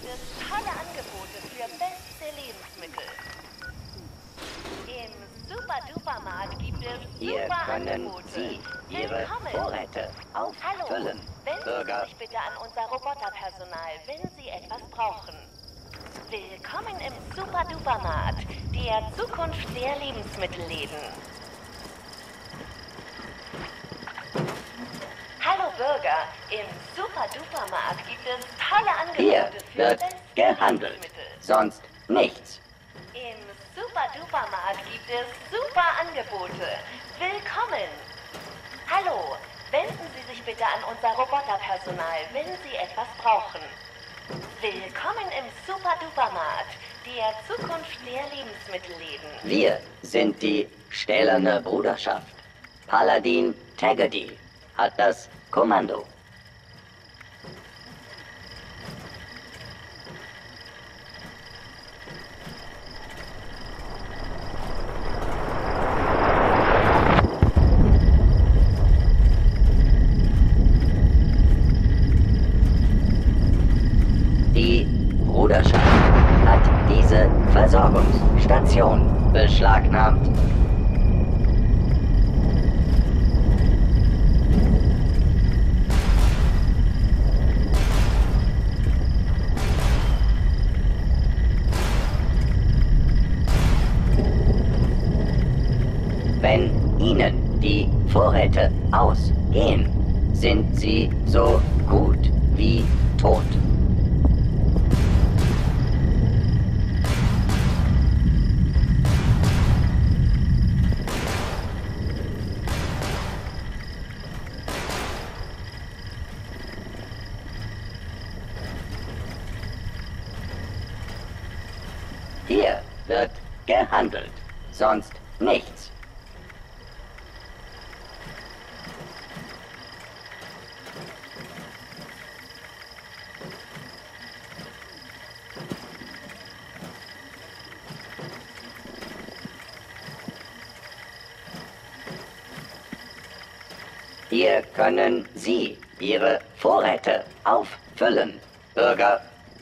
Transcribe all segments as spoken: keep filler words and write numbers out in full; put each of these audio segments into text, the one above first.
gibt es tolle Angebote für beste Lebensmittel. Im Super-Duper-Markt gibt es Hier super können Angebote. Sie Ihre Willkommen. Vorräte Hallo, auffüllen. wenden Bürger, Sie sich bitte an unser Roboterpersonal, wenn Sie etwas brauchen. Willkommen im Super-Duper-Markt, der Zukunft der Lebensmittelläden. Hallo Bürger, im Super-Duper-Markt gibt es tolle hier Angebote für wird beste gehandelt. Lebensmittel. Sonst nichts. Im Super-Duper-Markt gibt es super Angebote. Willkommen! Hallo, wenden Sie sich bitte an unser Roboterpersonal, wenn Sie etwas brauchen. Willkommen im Super-Duper-Markt, der Zukunft der Lebensmittelläden. Wir sind die stählerne Bruderschaft. Paladin Taggedy hat das Kommando. Die Bruderschaft hat diese Versorgungsstation beschlagnahmt. Wenn Ihnen die Vorräte ausgehen, sind Sie so gut wie tot. Hier wird gehandelt, sonst nichts. Hier können Sie Ihre Vorräte auffüllen, Bürger.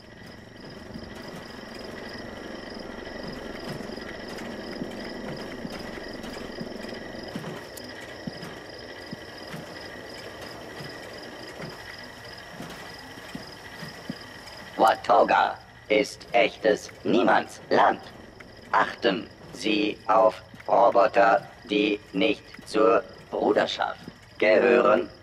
Watoga ist echtes Niemandsland. Achten Sie auf Roboter, die nicht zur Bruderschaft gehören.